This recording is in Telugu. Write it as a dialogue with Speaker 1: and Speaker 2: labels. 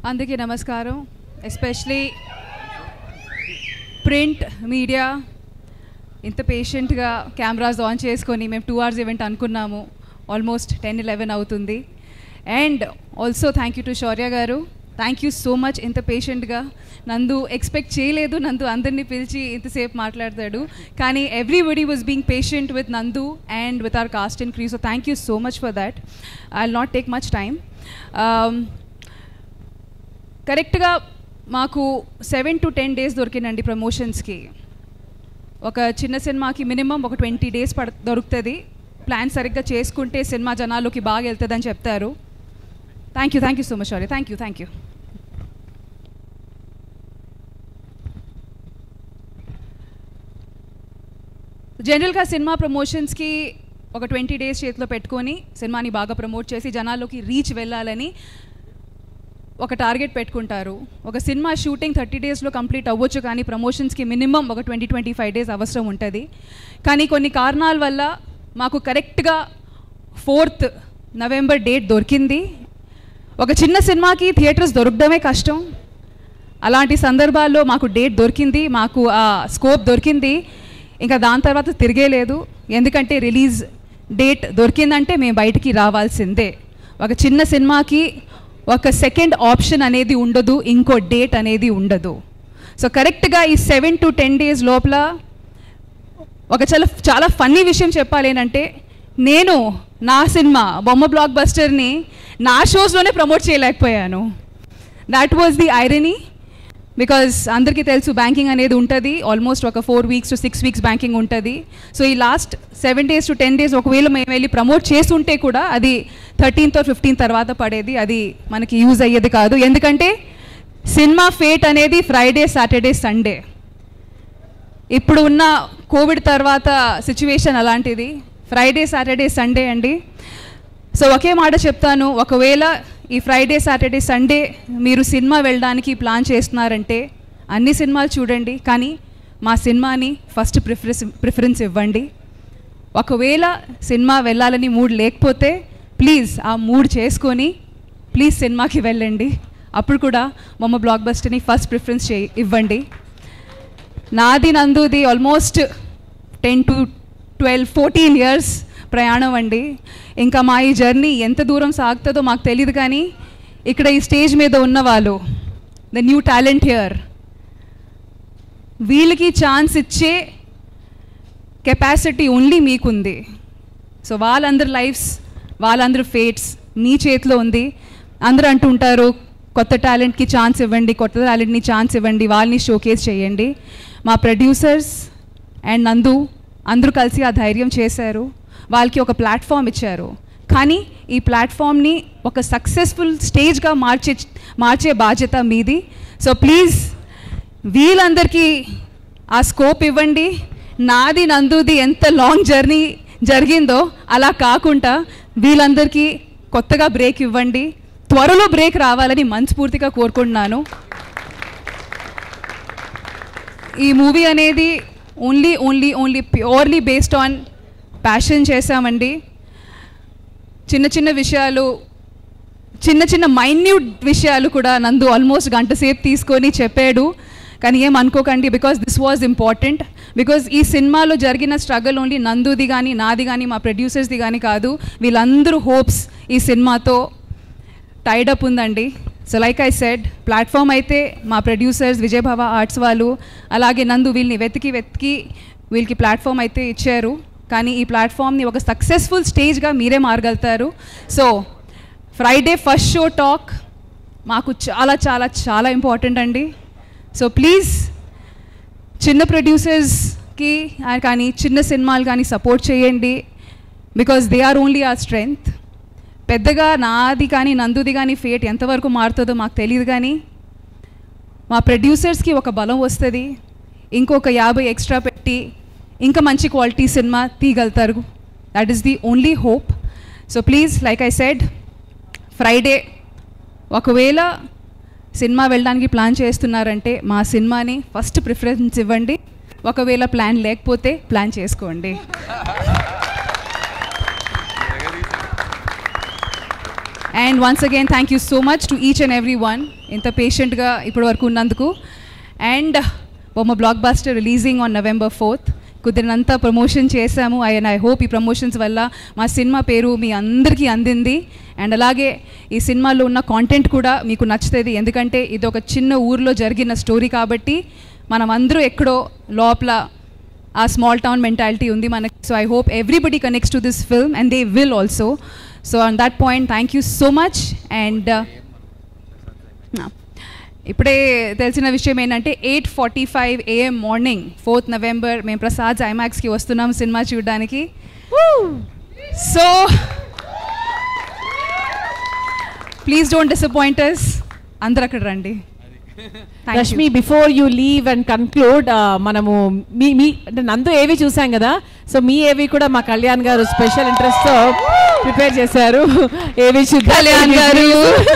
Speaker 1: అందరికీ నమస్కారం. ఎస్పెషలీ ప్రింట్ మీడియా ఇంత పేషెంట్గా కెమెరాస్ ఆన్ చేసుకొని మేము 2 hours ఈవెంట్ అనుకున్నాము. ఆల్మోస్ట్ 10-11 అవుతుంది. And also thank you to Shaurya గారు. Thank you so much. ఇంత పేషెంట్గా నందు ఎక్స్పెక్ట్ చేయలేదు. నందు అందరినీ పిలిచి ఇంతసేపు మాట్లాడతాడు, కానీ everybody was being patient with Nandu and with our cast and crew. So thank you so much for that. I will not take much time. కరెక్ట్గా మాకు 7 to 10 days దొరికిందండి ప్రమోషన్స్కి. ఒక చిన్న సినిమాకి మినిమం ఒక 20 days దొరుకుతుంది. ప్లాన్ సరిగ్గా చేసుకుంటే సినిమా జనాల్లోకి బాగా వెళ్తుందని చెప్తారు. Thank you so much sorry. Thank you. జనరల్గా సినిమా ప్రమోషన్స్కి ఒక 20 days చేతిలో పెట్టుకొని సినిమాని బాగా ప్రమోట్ చేసి జనాల్లోకి రీచ్ వెళ్ళాలని ఒక టార్గెట్ పెట్టుకుంటారు. ఒక సినిమా షూటింగ్ 30 daysలో కంప్లీట్ అవ్వచ్చు, కానీ ప్రమోషన్స్కి మినిమం ఒక 20-25 days అవసరం ఉంటుంది. కానీ కొన్ని కారణాల వల్ల మాకు కరెక్ట్గా 4th November డేట్ దొరికింది. ఒక చిన్న సినిమాకి థియేటర్స్ దొరకడమే కష్టం. అలాంటి సందర్భాల్లో మాకు డేట్ దొరికింది, మాకు ఆ స్కోప్ దొరికింది. ఇంకా దాని తర్వాత తిరిగేలేదు. ఎందుకంటే రిలీజ్ డేట్ దొరికిందంటే మేము బయటికి రావాల్సిందే. ఒక చిన్న సినిమాకి ఒక సెకండ్ ఆప్షన్ అనేది ఉండదు, ఇంకో డేట్ అనేది ఉండదు. సో కరెక్ట్గా ఈ 7 to 10 days లోపల ఒక చాలా ఫన్నీ విషయం చెప్పాలి ఏంటంటే, నేను నా సినిమా బొమ్మ బ్లాక్ బస్టర్ని నా షోస్లోనే ప్రమోట్ చేయలేకపోయాను. That was the irony. Because అందరికీ తెలుసు బ్యాంకింగ్ అనేది ఉంటుంది. ఆల్మోస్ట్ ఒక 4 weeks to 6 weeks బ్యాంకింగ్ ఉంటుంది. సో ఈ లాస్ట్ 7 days to 10 days ఒకవేళ మేము వెళ్ళి ప్రమోట్ చేస్తుంటే కూడా అది 13th or 15th తర్వాత పడేది. అది మనకి యూజ్ అయ్యేది కాదు. ఎందుకంటే సినిమా ఫేట్ అనేది ఫ్రైడే, సాటర్డే, సండే. ఇప్పుడు ఉన్న కోవిడ్ తర్వాత సిచ్యువేషన్ అలాంటిది. ఫ్రైడే, సాటర్డే, సండే అండి. సో ఒకే మాట చెప్తాను, ఒకవేళ ఈ ఫ్రైడే, సాటర్డే, సండే మీరు సినిమా వెళ్ళడానికి ప్లాన్ చేస్తున్నారంటే అన్ని సినిమాలు చూడండి, కానీ మా సినిమాని ఫస్ట్ ప్రిఫరెన్స్ ఇవ్వండి. ఒకవేళ సినిమా వెళ్ళాలని మూడ్ లేకపోతే ప్లీజ్ ఆ మూడ్ చేసుకొని ప్లీజ్ సినిమాకి వెళ్ళండి. అప్పుడు కూడా బొమ్మ బ్లాక్ బస్టర్ని ఫస్ట్ ప్రిఫరెన్స్ ఇవ్వండి. నాది నందుది ఆల్మోస్ట్ 10 to 12, 14 years ప్రయాణం అండి. ఇంకా మా ఈ జర్నీ ఎంత దూరం సాగుతుందో మాకు తెలియదు, కానీ ఇక్కడ ఈ స్టేజ్ మీద ఉన్న వాళ్ళు, ద న్యూ టాలెంట్ హియర్, వీళ్ళకి ఛాన్స్ ఇచ్చే కెపాసిటీ ఓన్లీ మీకుంది. సో వాళ్ళందరి లైఫ్స్, వాళ్ళందరి ఫేట్స్ మీ చేతిలో ఉంది. అందరూ అంటుంటారు కొత్త టాలెంట్కి ఛాన్స్ ఇవ్వండి, కొత్త టాలెంట్ని ఛాన్స్ ఇవ్వండి, వాళ్ళని షోకేస్ చేయండి. మా ప్రొడ్యూసర్స్ అండ్ నందు అందరూ కలిసి ఆ ధైర్యం చేశారు. వాళ్ళకి ఒక ప్లాట్ఫామ్ ఇచ్చారు. కానీ ఈ ప్లాట్ఫామ్ని ఒక సక్సెస్ఫుల్ స్టేజ్గా మార్చే బాధ్యత మీది. సో ప్లీజ్ వీళ్ళందరికీ ఆ స్కోప్ ఇవ్వండి. నాది నందుది ఎంత లాంగ్ జర్నీ జరిగిందో అలా కాకుండా వీళ్ళందరికీ కొత్తగా బ్రేక్ ఇవ్వండి. త్వరలో బ్రేక్ రావాలని మనస్ఫూర్తిగా కోరుకుంటున్నాను. ఈ మూవీ అనేది only purely based on passion చేశామండి. చిన్న విషయాలు, చిన్న మైన్యూట్ విషయాలు కూడా నందు ఆల్మోస్ట్ గంట సేపు తీసుకొని చెప్పాడు. కానీ ఏం అనుకోకండి, because this was important. Because ఈ సినిమాలో జరిగిన స్ట్రగల్ ఓన్లీ నందుది కానీ, నాది కానీ, మా ప్రొడ్యూసర్స్ది కానీ కాదు. వీళ్ళందరూ హోప్స్ ఈ సినిమాతో టైడప్ ఉందండి. So like I said, platform అయితే మా ప్రొడ్యూసర్స్ విజయభావ ఆర్ట్స్ వాళ్ళు, అలాగే నందు వీళ్ళని వెతికి వీళ్ళకి ప్లాట్ఫామ్ అయితే ఇచ్చారు. కానీ ఈ ప్లాట్ఫామ్ని ఒక సక్సెస్ఫుల్ స్టేజ్గా మీరే మారగలుగుతారు. So Friday first show talk మాకు చాలా చాలా చాలా ఇంపార్టెంట్ అండి. సో ప్లీజ్ చిన్న ప్రొడ్యూసర్స్కి కానీ చిన్న సినిమాలు కానీ సపోర్ట్ చేయండి. Because they are only our strength. పెద్దగా నాది కానీ నందుది కానీ ఫేట్ ఎంతవరకు మారుతుందో మాకు తెలియదు, కానీ మా ప్రొడ్యూసర్స్కి ఒక బలం వస్తుంది. ఇంకొక 50 ఎక్స్ట్రా పెట్టి ఇంకా మంచి క్వాలిటీ సినిమా తీయగలుగుతారు. That is the only hope. So please like I said, Friday ఒకవేళ సినిమా వెళ్ళడానికి ప్లాన్ చేస్తున్నారంటే మా సినిమాని ఫస్ట్ ప్రిఫరెన్స్ ఇవ్వండి. ఒకవేళ ప్లాన్ లేకపోతే ప్లాన్ చేసుకోండి. And once again, thank you so much to each and every one. ఇంత పేషెంట్గా ఇప్పటి వరకు ఉన్నందుకు. And Bomma blockbuster releasing on November 4th. కుదిరినంత ప్రమోషన్ చేశాము. అండ్ ఐ హోప్ ఈ ప్రమోషన్స్ వల్ల మా సినిమా పేరు మీ అందరికీ అందింది. అండ్ అలాగే ఈ సినిమాలో ఉన్న కాంటెంట్ కూడా మీకు నచ్చుతుంది. ఎందుకంటే ఇది ఒక చిన్న ఊర్లో జరిగిన స్టోరీ కాబట్టి మనం అందరూ ఎక్కడో లోపల ఆ స్మాల్ టౌన్ మెంటాలిటీ ఉంది మనకి. So I hope everybody connects to this film and they will also. So on that point thank you so much. And ఇప్పుడే తెలిసిన విషయం ఏంటంటే 8:45 AM మార్నింగ్ 4th November మేము ప్రసాద్ ఐమాక్స్కి వస్తున్నాం సినిమా చూడడానికి. So please don't disappoint us. అందరు అక్కడ రండి.
Speaker 2: Rashmi, before you leave and conclude, మనము మీ అంటే నందు ఏవి చూసాం కదా, సో మీ ఏవి కూడా మా కళ్యాణ్ గారు స్పెషల్ ఇంట్రెస్ట్తో ప్రిపేర్ చేశారు. ఏవి కళ్యాణ్ గారు